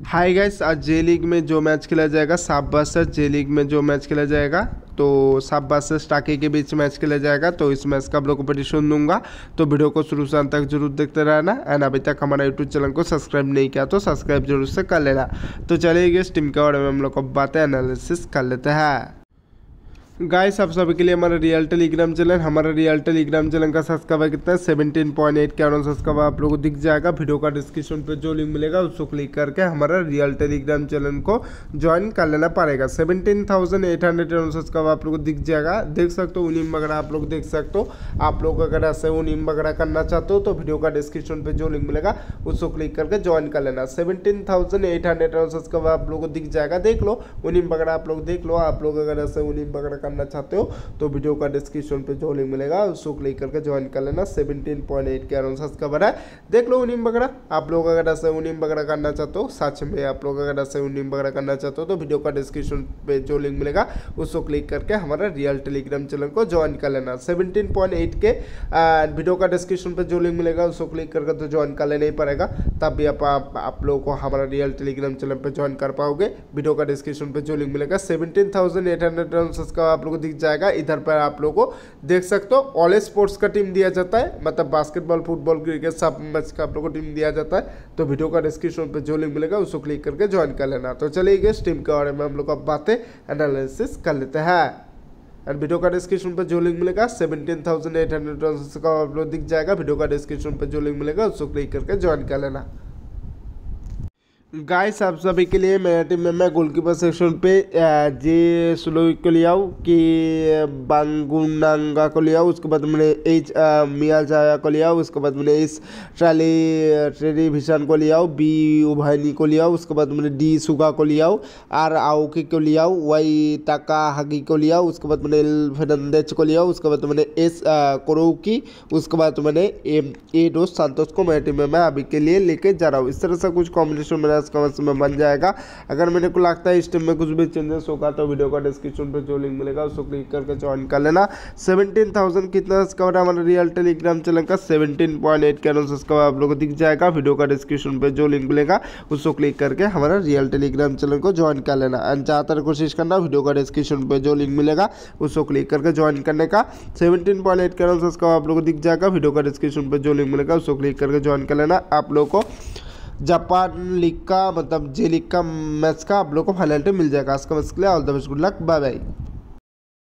Hi guys, आज जे league में जो मैच खेला जाएगा साब वर्सेस जे लीग में जो मैच खेला जाएगा तो साब वर्सेस टाकी के बीच मैच खेला जाएगा। तो इस मैच का आप लोग को प्रेडिक्शन दूंगा, तो वीडियो को शुरू से अंत तक जरूर देखते रहना। एंड अभी तक हमारा यूट्यूब चैनल को सब्सक्राइब नहीं किया तो सब्सक्राइब जरूर से कर लेना। तो चलिए इस टीम के बारे में हम लोग को बातें एनालिसिस कर लेते हैं। गाइस, आप सभी के लिए हमारा रियल टेलीग्राम चैनल का सब्सक्राइबर कितना है 17.8 के अराउंड सब्सक्राइबर आप लोगों को दिख जाएगा। वीडियो का डिस्क्रिप्शन पे जो लिंक मिलेगा उसको क्लिक करके हमारा रियल टेलीग्राम चैनल को ज्वाइन कर लेना पड़ेगा। 17,800 अराउंड सब्सक्राइबर आप लोग को दिख जाएगा। देख सकते हो उनीम वगैरह आप लोग देख सकते हो। आप लोग अगर ऐसे उनीम वगैरह करना चाहते हो तो वीडियो का डिस्क्रिप्शन पे जो लिंक मिलेगा उसको क्लिक करके ज्वाइन कर लेना। 17,800 अराउंड सब्सक्राइबर आप लोग को दिख जाएगा। देख लो उनीम वगैरह आप लोग देख लो। आप लोग अगर ऐसे उनीम वगैरह करना चाहते हो तो वीडियो का डिस्क्रिप्शन पे जो लिंक मिलेगा उसको क्लिक करके ज्वाइन कर लेना। 17.8 के अराउंड सब्सक्राइबर है। देख लो उनीम वगैरह आप लोग अगर ऐसे उनीम वगैरह करना चाहते हो, सच में आप लोग अगर ऐसे उनीम वगैरह करना चाहते हो तो वीडियो का डिस्क्रिप्शन पे जो लिंक मिलेगा उसको क्लिक करके हमारा रियल टेलीग्राम चैनल को ज्वाइन कर लेना। 17.8 के वीडियो का डिस्क्रिप्शन पे जो लिंक मिलेगा उसको क्लिक करके तो ज्वाइन कर लेना ही पड़ेगा, तब भी आप लोगों को हमारा रियल टेलीग्राम चैनल पे ज्वाइन कर पाओगे। वीडियो का डिस्क्रिप्शन पे जो लिंक मिलेगा 17,800 सब्सक्राइबर आप लोग को दिख जाएगा। इधर पर आप लोगों को देख सकते हो ऑल स्पोर्ट्स का टीम दिया जाता है, मतलब बास्केटबॉल, फुटबॉल, क्रिकेट सब मैच का आप लोगों को टीम दिया जाता है। तो वीडियो का डिस्क्रिप्शन पे जो लिंक मिलेगा उसको क्लिक करके ज्वाइन कर लेना। तो चलिए इस टीम के बारे में हम लोग अब बातें एनालिसिस कर लेते हैं। एंड वीडियो का डिस्क्रिप्शन पे जो लिंक मिलेगा 17,800 का आप लोग दिख जाएगा। वीडियो का डिस्क्रिप्शन पे जो लिंक मिलेगा उसको क्लिक करके ज्वाइन कर लेना। गाइस, आप सभी के लिए मेरा टीम में मैं गोलकीपर सेक्शन पे जे सुलोई को लिया हूँ कि बांगुनांगा को लिया हूँ। उसके बाद मैंने एच मियाजाया को लिया हूँ। उसके बाद मैंने इस ट्रेडी भिशन को लिया हूँ। बी उभानी को लिया हूँ। उसके बाद मैंने डी सुगा को लिया हूँ। आर आओकी को लिया हूँ। वाई ताका हगी को लिया हूँ। उसके बाद मैंने एल फर्नांडेज को लिया हूँ। उसके बाद मैंने एस कोरोकी। उसके बाद मैंने ए डोस सांतोस को मेरे टीम में मैं अभी के लिए लेके जा रहा हूँ। इस तरह से कुछ कॉम्बिनेशन मेरा कमेंट्स में बन जाएगा। अगर मेरे को लगता है इस टीम में कुछ भी चेंजेस होगा तो वीडियो का डिस्क्रिप्शन पे जो लिंक मिलेगा उसको क्लिक करके ज्वाइन कर लेना। 17,000 कितना सब्सक्राइबर हमारा रियल टेलीग्राम चैनल का 17.8 के अराउंड सब्सक्राइबर आप लोगों को दिख जाएगा। वीडियो का डिस्क्रिप्शन पे जो लिंक मिलेगा उसको क्लिक करके हमारा रियल टेलीग्राम चैनल को ज्वाइन कर लेना। एंड ज़्यादातर कोशिश करना वीडियो का डिस्क्रिप्शन पे जो लिंक मिलेगा उसको क्लिक करके ज्वाइन करने का। 17.8 के अराउंड सब्सक्राइबर आप लोगों को दिख जाएगा। वीडियो का डिस्क्रिप्शन पे जो लिंक मिलेगा उसको क्लिक करके ज्वाइन कर लेना। आप लोगों को जापान लीग का मतलब जे लीग का मैच का आप लोग को फाइनल मिल जाएगा। आज का मैच के लिए all the best, good luck, bye bye.